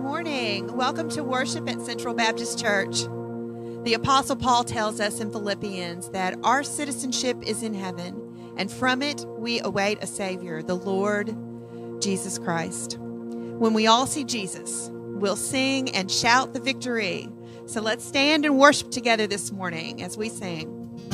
morning. Welcome to worship at Central Baptist Church. The Apostle Paul tells us in Philippians that our citizenship is in heaven, and from it we await a Savior, the Lord Jesus Christ. When we all see Jesus, we'll sing and shout the victory. So let's stand and worship together this morning as we sing.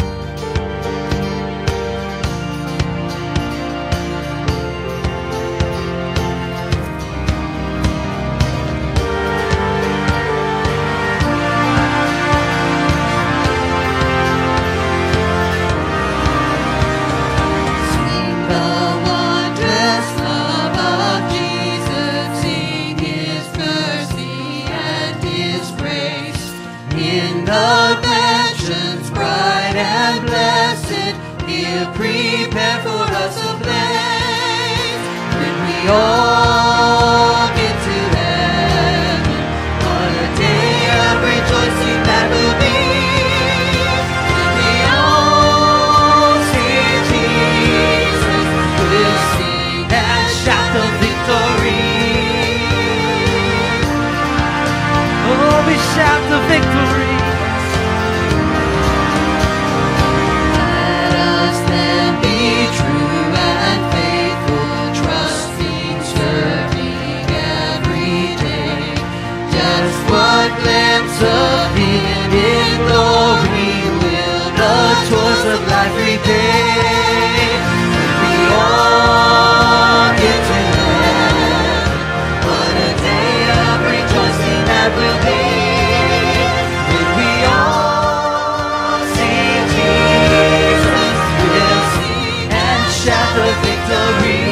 Prepare for us a place when we all get to heaven. What a day of rejoicing that will be when we all see Jesus. We'll sing and shout the victory. Oh, we shout the victory. Glimpse of Him in glory will the toils of life repay. We all get to heaven. What a day of rejoicing that will be when we all see Jesus. We'll sing and shout the victory.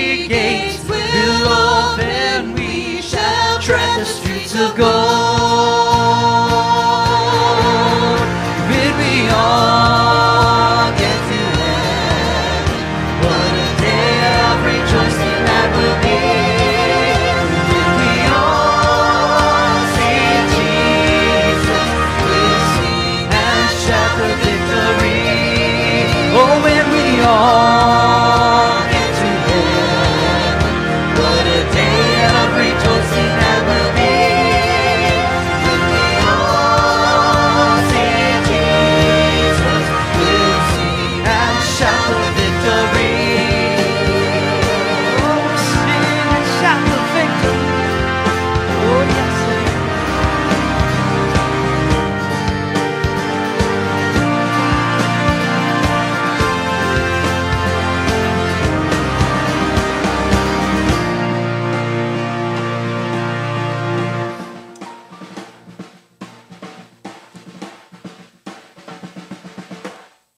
Pearly gates will open, we shall tread the streets of gold.